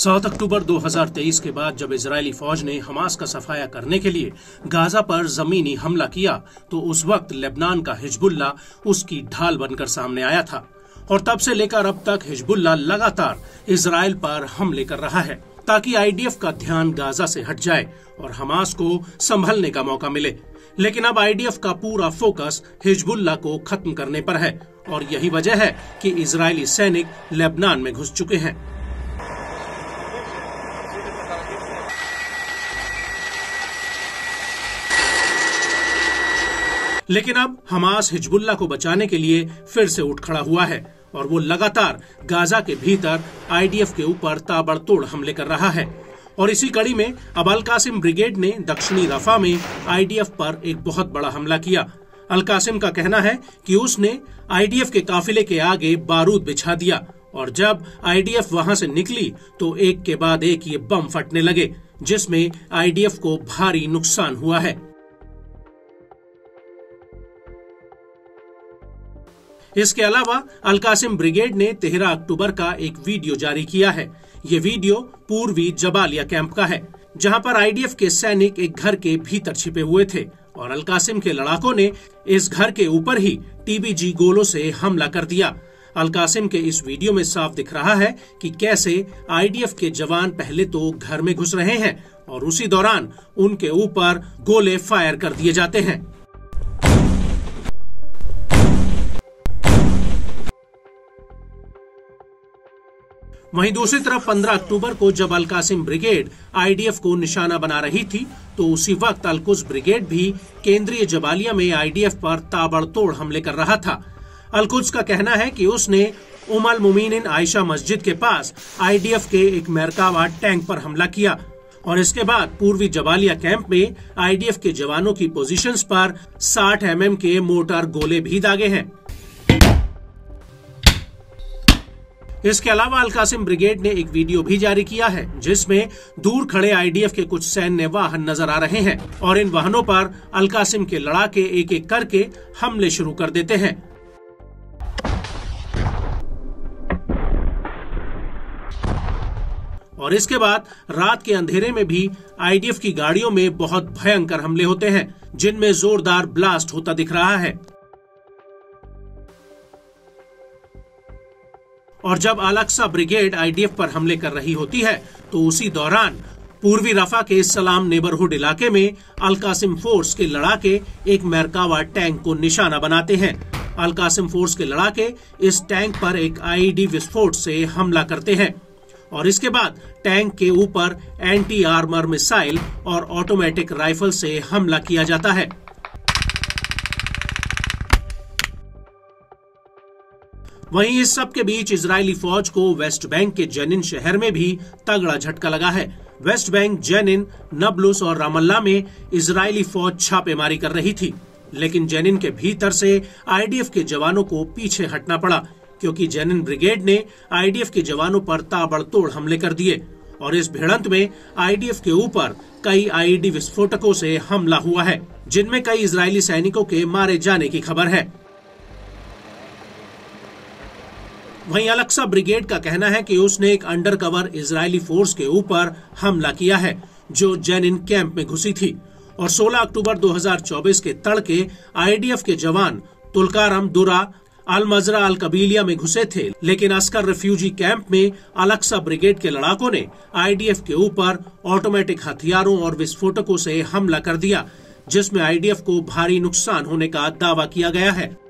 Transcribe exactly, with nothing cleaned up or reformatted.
सात अक्टूबर दो हज़ार तेईस के बाद जब इजरायली फौज ने हमास का सफाया करने के लिए गाजा पर जमीनी हमला किया तो उस वक्त लेबनान का हिजबुल्ला उसकी ढाल बनकर सामने आया था और तब से लेकर अब तक हिजबुल्ला लगातार इजरायल पर हमले कर रहा है ताकि आईडीएफ का ध्यान गाजा से हट जाए और हमास को संभलने का मौका मिले। लेकिन अब आईडीएफ का पूरा फोकस हिजबुल्ला को खत्म करने पर है और यही वजह है कि इजरायली सैनिक लेबनान में घुस चुके हैं। लेकिन अब हमास हिजबुल्ला को बचाने के लिए फिर से उठ खड़ा हुआ है और वो लगातार गाजा के भीतर आईडीएफ के ऊपर ताबड़तोड़ हमले कर रहा है। और इसी कड़ी में अब अल कासिम ब्रिगेड ने दक्षिणी रफा में आईडीएफ पर एक बहुत बड़ा हमला किया। अल कासिम का कहना है कि उसने आईडीएफ के काफिले के आगे बारूद बिछा दिया और जब आईडीएफ वहां से निकली तो एक के बाद एक ये बम फटने लगे जिसमें आईडीएफ को भारी नुकसान हुआ है। इसके अलावा अल कासिम ब्रिगेड ने तेरह अक्टूबर का एक वीडियो जारी किया है। ये वीडियो पूर्वी जबालिया कैंप का है जहां पर आईडीएफ के सैनिक एक घर के भीतर छिपे हुए थे और अल कासिम के लड़ाकों ने इस घर के ऊपर ही टीबीजी गोलों से हमला कर दिया। अल कासिम के इस वीडियो में साफ दिख रहा है कि कैसे आईडीएफ के जवान पहले तो घर में घुस रहे हैं और उसी दौरान उनके ऊपर गोले फायर कर दिए जाते हैं। वहीं दूसरी तरफ पंद्रह अक्टूबर को जब अल कासिम ब्रिगेड आईडीएफ को निशाना बना रही थी तो उसी वक्त अल कुद्स ब्रिगेड भी केंद्रीय जबालिया में आईडीएफ पर ताबड़तोड़ हमले कर रहा था। अल कुद्स का कहना है कि उसने उम अल मुमिनीन आयशा मस्जिद के पास आईडीएफ के एक मेरकावा टैंक पर हमला किया और इसके बाद पूर्वी जबालिया कैंप में आईडीएफ के जवानों की पोजीशंस पर साठ एम एम के मोर्टार गोले भी दागे हैं। इसके अलावा अल कासिम ब्रिगेड ने एक वीडियो भी जारी किया है जिसमें दूर खड़े आईडीएफ के कुछ सैन्य वाहन नजर आ रहे हैं और इन वाहनों पर अल कासिम के लड़ाके एक एक करके हमले शुरू कर देते हैं। और इसके बाद रात के अंधेरे में भी आईडीएफ की गाड़ियों में बहुत भयंकर हमले होते हैं जिनमें जोरदार ब्लास्ट होता दिख रहा है। और जब अल अक्सा ब्रिगेड आईडीएफ पर हमले कर रही होती है तो उसी दौरान पूर्वी रफा के सलाम नेबरहुड इलाके में अल कासिम फोर्स के लड़ाके एक मेरकावा टैंक को निशाना बनाते हैं। अल कासिम फोर्स के लड़ाके इस टैंक पर एक आईईडी विस्फोट से हमला करते हैं और इसके बाद टैंक के ऊपर एंटी आर्मर मिसाइल और ऑटोमेटिक राइफल से हमला किया जाता है। वहीं इस सब के बीच इजरायली फौज को वेस्ट बैंक के जेनिन शहर में भी तगड़ा झटका लगा है। वेस्ट बैंक, जेनिन, नबलुस और रामल्ला में इजरायली फौज छापेमारी कर रही थी लेकिन जेनिन के भीतर से आईडीएफ के जवानों को पीछे हटना पड़ा क्योंकि जेनिन ब्रिगेड ने आईडीएफ के जवानों पर ताबड़तोड़ हमले कर दिए और इस भिड़ंत में आईडीएफ के ऊपर कई आईईडी विस्फोटकों से हमला हुआ है जिनमें कई इजरायली सैनिकों के मारे जाने की खबर है। वहीं अल अक्सा ब्रिगेड का कहना है कि उसने एक अंडरकवर इजरायली फोर्स के ऊपर हमला किया है जो जेनिन कैंप में घुसी थी और सोलह अक्टूबर दो हज़ार चौबीस के तड़के आईडीएफ के जवान तुलकारम, दुरा, अल मजरा अल कबीलिया में घुसे थे लेकिन अस्कर रिफ्यूजी कैंप में अल अक्सा ब्रिगेड के लड़ाकों ने आईडीएफ के ऊपर ऑटोमेटिक हथियारों और विस्फोटकों से हमला कर दिया जिसमें आईडीएफ को भारी नुकसान होने का दावा किया गया है।